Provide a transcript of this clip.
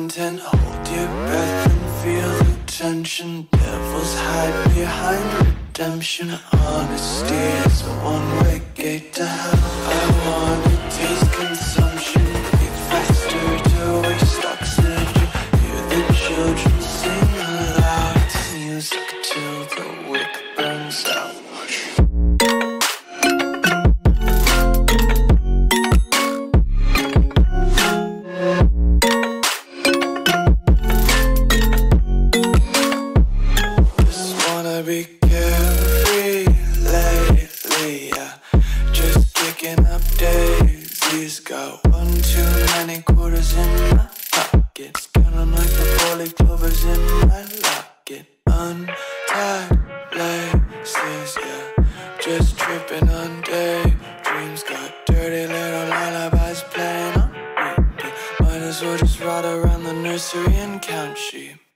content. Hold your breath and feel the tension. Devils hide behind redemption. Honesty is a one-way gate to hell. I wanna taste consumption. Breathe faster to waste oxygen. Hear the children sing aloud. It's music till the wick burns out. Be carefree lately, yeah. Just kicking up daisies. Got one too many quarters in my pockets. Counting like the four-leaf clovers in my locket. Untied laces, yeah. Just tripping on daydreams. Got dirty little lullabies playing on repeat. Might as well just ride around the nursery and count sheep.